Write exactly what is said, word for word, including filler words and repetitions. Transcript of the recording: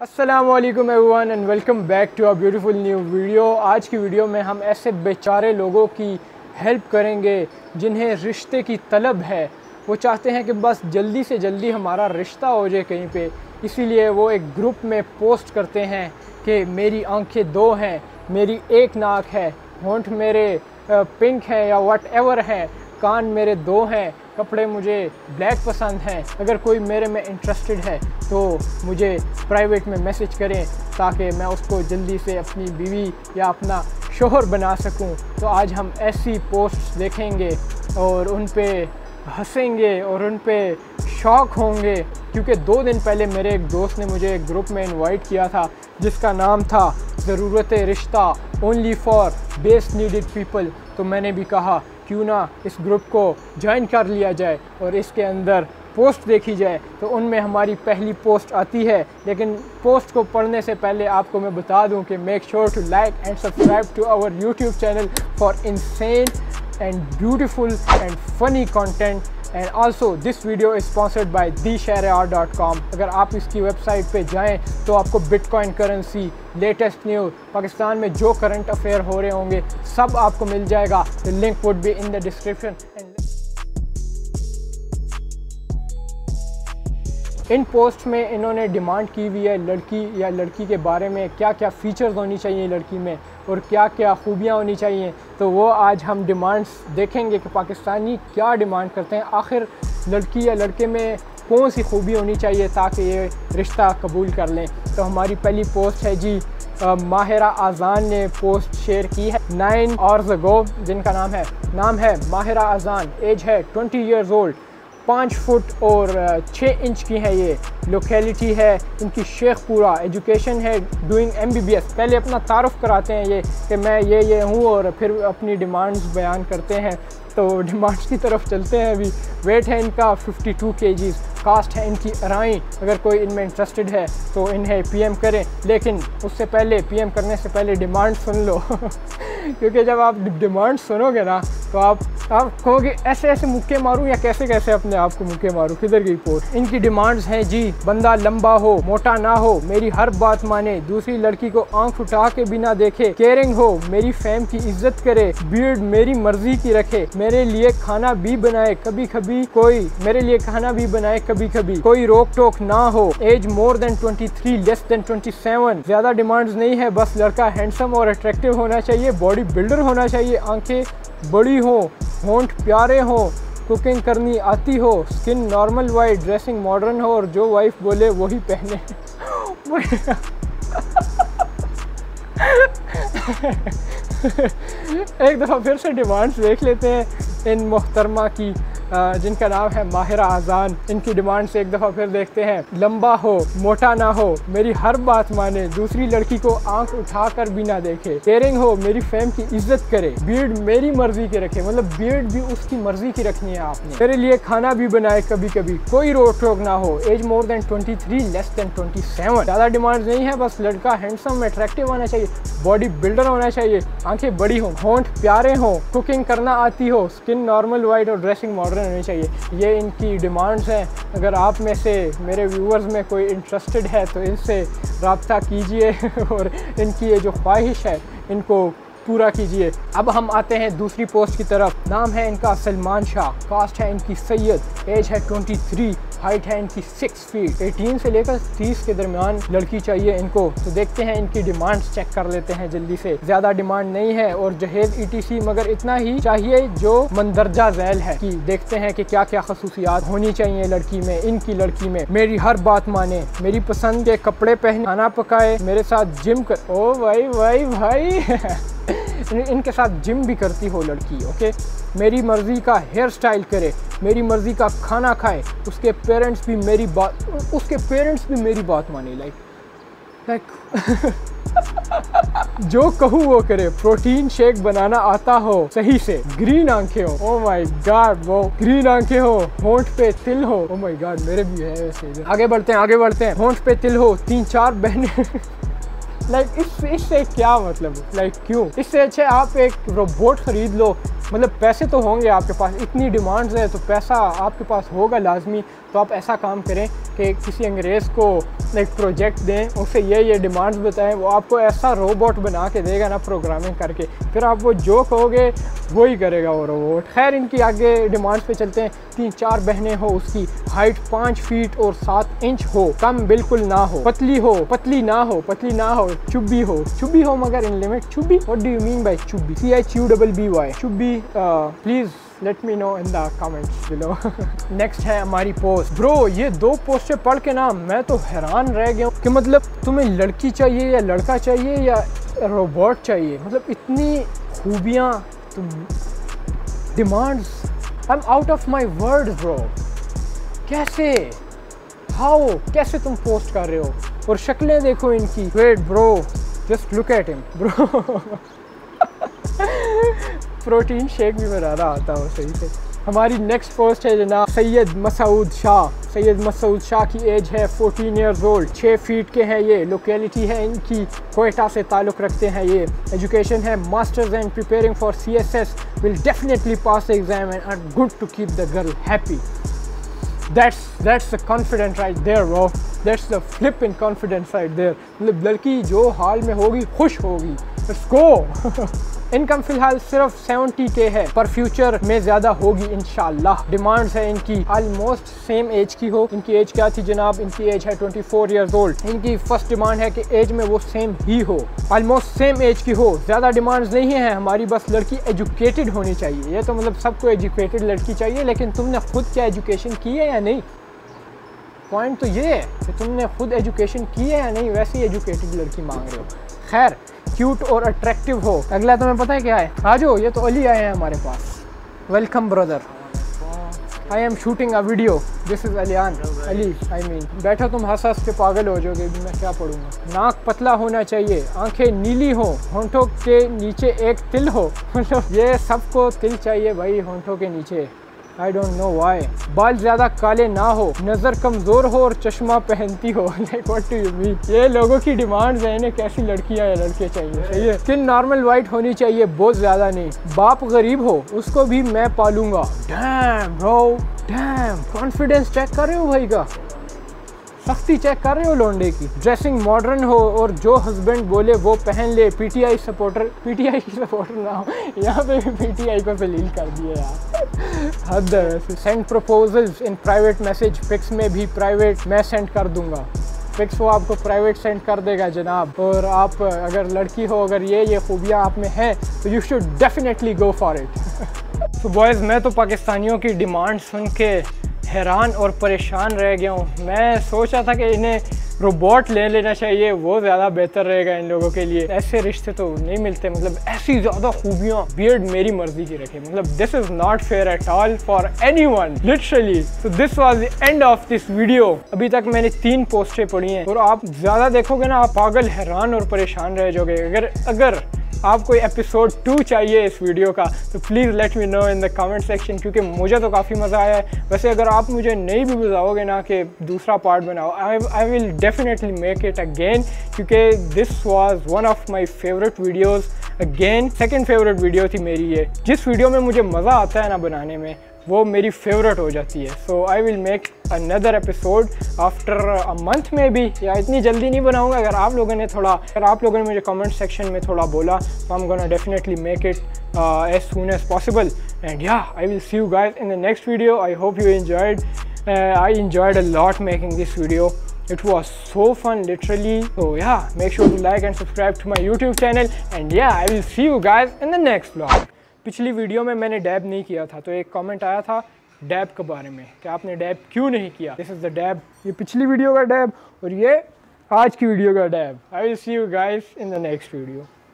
अस्सलामुअलैकुम everyone and welcome back to a beautiful new video. आज की वीडियो में हम ऐसे बेचारे लोगों की हेल्प करेंगे जिन्हें रिश्ते की तलब है। वो चाहते हैं कि बस जल्दी से जल्दी हमारा रिश्ता हो जाए कहीं पे, इसीलिए वो एक ग्रुप में पोस्ट करते हैं कि मेरी आंखें दो हैं, मेरी एक नाक है, होंठ मेरे पिंक हैं या वट एवर हैं, कान मेरे दो हैं, कपड़े मुझे ब्लैक पसंद हैं। अगर कोई मेरे में इंटरेस्टेड है तो मुझे प्राइवेट में मैसेज करें ताकि मैं उसको जल्दी से अपनी बीवी या अपना शोहर बना सकूं। तो आज हम ऐसी पोस्ट्स देखेंगे और उन पे हंसेंगे और उन पे शौक होंगे, क्योंकि दो दिन पहले मेरे एक दोस्त ने मुझे एक ग्रुप में इनवाइट किया था जिसका नाम था ज़रूरत रिश्ता only for base needed people. तो मैंने भी कहा क्यों ना इस ग्रुप को ज्वाइन कर लिया जाए और इसके अंदर पोस्ट देखी जाए। तो उनमें हमारी पहली पोस्ट आती है, लेकिन पोस्ट को पढ़ने से पहले आपको मैं बता दूं कि make sure to like and subscribe to our YouTube channel for insane and beautiful and funny content. And also this video is sponsored by the Shahryar dot com. अगर आप इसकी वेबसाइट पे जाएं तो आपको bitcoin currency, latest news, Pakistan में जो current affair हो रहे होंगे सब आपको मिल जाएगा। The link would be in the description. इन पोस्ट में इन्होंने डिमांड की हुई है लड़की या लड़की के बारे में क्या क्या फ़ीचर्स होनी चाहिए लड़की में और क्या क्या खूबियाँ होनी चाहिए। तो वो आज हम डिमांड्स देखेंगे कि पाकिस्तानी क्या डिमांड करते हैं, आखिर लड़की या लड़के में कौन सी खूबी होनी चाहिए ताकि ये रिश्ता कबूल कर लें। तो हमारी पहली पोस्ट है जी, माहिरा आज़ान ने पोस्ट शेयर की है नाइन आवर्स अगो, जिनका नाम है नाम है माहिरा आज़ान, एज है ट्वेंटी ईयर्स ओल्ड, पाँच फुट और छः इंच की है। ये लोकेलिटी है इनकी शेखपुरा, एजुकेशन है डूइंग एमबीबीएस। पहले अपना तारुफ कराते हैं ये कि मैं ये ये हूँ और फिर अपनी डिमांड्स बयान करते हैं। तो डिमांड्स की तरफ चलते हैं अभी। वेट है इनका फिफ्टी टू केजीज़, कास्ट है इनकी अराई। अगर कोई इनमें इंटरेस्टेड है तो इन्हें पीएम करें, लेकिन उससे पहले पीएम करने से पहले डिमांड सुन लो क्योंकि जब आप डिमांड सुनोगे ना तो आप आप कहोगे ऐसे ऐसे मुक्के मारूं या कैसे कैसे अपने आप को मुक्के मारूं। किधर गई पोस्ट। इनकी डिमांड्स हैं जी, बंदा लंबा हो, मोटा ना हो, मेरी हर बात माने, दूसरी लड़की को आंख उठा के बिना देखे, केयरिंग हो, मेरी फैम की इज्जत करे, बीर्ड मेरी मर्जी की रखे, मेरे लिए खाना भी बनाए कभी कभी कोई मेरे लिए खाना भी बनाए कभी कभी कोई रोक टोक ना हो, age more than twenty three less than twenty seven. ज्यादा डिमांड्स नहीं है, बस लड़का हैंडसम और अट्रैक्टिव होना चाहिए, बॉडी बिल्डर होना चाहिए, आंखें बड़ी हो, होंठ प्यारे हो, कुकिंग करनी आती हो, skin normal white, dressing modern हो और जो वाइफ बोले वही पहने एक दफ़ा फिर से डिमांड्स देख लेते हैं इन मोहतरमा की, जिनका नाम है माहिरा आज़ान। इनकी डिमांड से एक दफ़ा फिर देखते हैं। लंबा हो, मोटा ना हो, मेरी हर बात माने, दूसरी लड़की को आंख उठा कर भी ना देखे, केयरिंग हो, मेरी फैम की इज्जत करे, बीर्ड मेरी मर्जी के रखे, मतलब बीर्ड भी उसकी मर्जी की रखनी है आपने, मेरे लिए खाना भी बनाए कभी कभी, कोई रोक टोक ना हो, age more than twenty three less than twenty seven. ज़्यादा डिमांड नहीं है, बस लड़का हैंडसम अट्रैक्टिव होना चाहिए, बॉडी बिल्डर होना चाहिए, आंखें बड़ी हो, होंठ प्यारे हो, कुकिंग करना आती हो, स्किन नॉर्मल वाइट और ड्रेसिंग मॉडर्न होनी चाहिए। ये इनकी डिमांड्स हैं। अगर आप में से मेरे व्यूअर्स में कोई इंटरेस्टेड है तो इनसे रब्ता कीजिए और इनकी ये जो ख्वाहिश है इनको पूरा कीजिए। अब हम आते हैं दूसरी पोस्ट की तरफ। नाम है इनका सलमान शाह, कास्ट है इनकी सैयद, एज है ट्वेंटी थ्री, हाइट है इनकी सिक्स फीट, अठारह से लेकर तीस के दरमियान लड़की चाहिए इनको। तो देखते हैं इनकी डिमांड्स चेक कर लेते हैं जल्दी से। ज़्यादा डिमांड नहीं है और जहेज ईटीसी, मगर इतना ही चाहिए जो मंदरजा झैल है। कि देखते हैं कि क्या क्या खसूसियात होनी चाहिए लड़की में। इनकी लड़की में मेरी हर बात माने, मेरी पसंद के कपड़े पहने, खाना पकाए, मेरे साथ जिम कर, ओ भाई भाई भाई इनके साथ जिम भी करती हो लड़की, ओके, मेरी मर्ज़ी का हेयर स्टाइल करे, मेरी मर्ज़ी का खाना खाए, उसके पेरेंट्स भी मेरी बात उसके पेरेंट्स भी मेरी बात माने, लाइक लाइक जो कहूँ वो करे, प्रोटीन शेक बनाना आता हो सही से, ग्रीन आंखें हो, ओ माय गॉड, वो ग्रीन आंखें हो, होंठ पे तिल हो, ओ माय गॉड मेरे भी है वैसे। आगे बढ़ते हैं आगे बढ़ते हैं होंठ पे तिल हो, तीन चार बहनें लाइक like, इस इससे क्या मतलब, लाइक like, क्यों? इससे अच्छे आप एक रोबोट ख़रीद लो मतलब पैसे तो होंगे आपके पास, इतनी डिमांड्स है तो पैसा आपके पास होगा लाजमी। तो आप ऐसा काम करें कि किसी अंग्रेज़ को एक प्रोजेक्ट दें, उसे ये ये डिमांड्स बताएं, वो आपको ऐसा रोबोट बना के देगा ना प्रोग्रामिंग करके, फिर आप वो जो कहोगे वो ही करेगा वो रोबोट। खैर इनकी आगे डिमांड्स पे चलते हैं। तीन चार बहनें हो, उसकी हाइट पाँच फीट और सात इंच हो, कम बिल्कुल ना हो, पतली हो पतली ना हो पतली ना हो चुब्बी हो चुब्बी हो मगर in limit. Chubby, what do you mean by chubby? C H U double B Y, chubby. Please let me know in the comments below. Next है हमारी पोस्ट। ब्रो ये दो पोस्टें पढ़ के ना मैं तो हैरान रह गया हूँ कि मतलब तुम्हें लड़की चाहिए या लड़का चाहिए या रोबोट चाहिए, मतलब इतनी खूबियाँ, तुम demands, I am out of my word bro. कैसे, हाउ, कैसे तुम पोस्ट कर रहे हो? और शक्लें देखो इनकी। Wait bro, just look at him bro. Protein shake भी बना रहा आता हो सही से। हमारी नेक्स्ट पोस्ट है जनाब सैयद मसूद शाह। सैयद मसूद शाह की एज है चौदह इयर्स ओल्ड, छः फीट के हैं ये। लोकेलिटी है इनकी कोयटा से ताल्लुक़ रखते हैं ये। एजुकेशन है masters and preparing for C S S, will definitely pass the exam and are good to keep the girl happy. That's that's the confidence right there bro, that's the flipping confidence right there। मतलब लड़की जो हाल में होगी खुश होगी। Let's go। Income फिलहाल सिर्फ सत्तर के है, पर फ्यूचर में ज़्यादा होगी इंशाल्लाह। डिमांड्स है इनकी ऑलमोस्ट सेम एज की हो। इनकी एज क्या थी जनाब? इनकी एज है चौबीस इयर्स ओल्ड। इनकी फर्स्ट डिमांड है कि एज में वो सेम ही हो, ऑलमोस्ट सेम एज की हो। ज़्यादा डिमांड्स नहीं है हमारी, बस लड़की एजुकेटेड होनी चाहिए। ये तो मतलब सबको एजुकेटेड लड़की चाहिए, लेकिन तुमने खुद क्या एजुकेशन की है या नहीं? पॉइंट तो ये है कि तुमने खुद एजुकेशन की है या नहीं, वैसे ही एजुकेटेड लड़की मांग रहे हो। खैर क्यूट और अट्रैक्टिव हो। अगला तुम्हें पता है क्या है? आ जाओ, ये तो अली आए हैं हमारे पास। Welcome brother, I am shooting a video, this is Alian. Ali I mean, बैठो तुम हंस हंस के पागल हो जाओगे, मैं क्या पढ़ूँगा। नाक पतला होना चाहिए, आंखें नीली हो, होंठों के नीचे एक तिल हो। मतलब ये सबको तिल चाहिए भाई होंठों के नीचे, आई डोंट नो वाई। बाल ज़्यादा काले ना हो, नज़र कमज़ोर हो और चश्मा पहनती हो। Like what do you mean? ये लोगों की डिमांड्स हैं, इन्हें कैसी लड़कियां या लड़के चाहिए। सही है। स्किन नॉर्मल वाइट होनी चाहिए, बहुत ज़्यादा नहीं। बाप गरीब हो, उसको भी मैं पालूंगा। Damn bro, damn. Confidence check कर रहे हो भाई का, सख्ती चेक कर रहे हो लोंडे की। ड्रेसिंग मॉडर्न हो और जो हस्बैंड बोले वो पहन ले। पीटीआई सपोर्टर, पीटीआई की सपोर्टर ना हो, यहाँ पे भी पीटीआई को जलील कर दिए यार, हद है वैसे। Send proposals in private message, pics में भी प्राइवेट मैं सेंड कर दूंगा। पिक्स वो आपको प्राइवेट सेंड कर देगा जनाब। और आप अगर लड़की हो, अगर ये ये खूबियाँ आप में हैं तो you should definitely go for it. तो बॉयज़ मैं तो पाकिस्तानियों की डिमांड सुन के हैरान और परेशान रह गया हूँ। मैं सोच रहा था कि इन्हें रोबोट ले लेना चाहिए, वो ज़्यादा बेहतर रहेगा इन लोगों के लिए। ऐसे रिश्ते तो नहीं मिलते, मतलब ऐसी ज़्यादा खूबियाँ। बियर्ड मेरी मर्जी की रखे, मतलब this is not fair at all for anyone literally. So this was the end of this video. अभी तक मैंने तीन पोस्टें पढ़ी हैं और आप ज़्यादा देखोगे ना, आप पागल, हैरान और परेशान रह जाओगे। अगर अगर आपको एपिसोड टू चाहिए इस वीडियो का तो please let me know in the comment section, क्योंकि मुझे तो काफ़ी मज़ा आया है। वैसे अगर आप मुझे नहीं भी बताओगे ना कि दूसरा पार्ट बनाओ, I I will definitely make it again, क्योंकि this was one of my favourite videos. Again second favourite video थी मेरी ये। जिस वीडियो में मुझे मज़ा आता है ना बनाने में, वो मेरी फेवरेट हो जाती है। So I will make another episode after a month में भी, या इतनी जल्दी नहीं बनाऊंगा। अगर आप लोगों ने थोड़ा अगर आप लोगों ने मुझे कमेंट सेक्शन में थोड़ा बोला तो I am gonna definitely make it as soon as possible. And yeah I will see you guys in the next video. I hope you enjoyed. I enjoyed a lot making this video. It was so fun literally. So yeah, make sure to like and subscribe to my YouTube channel. And yeah, I will see you guys in the next vlog. पिछली video में मैंने dab नहीं किया था, तो एक comment आया था डैब के बारे में कि आपने डैब क्यों नहीं किया। दिस इज़ द डैब, ये पिछली वीडियो का डैब और ये आज की वीडियो का dab. I will see you guys in the next video.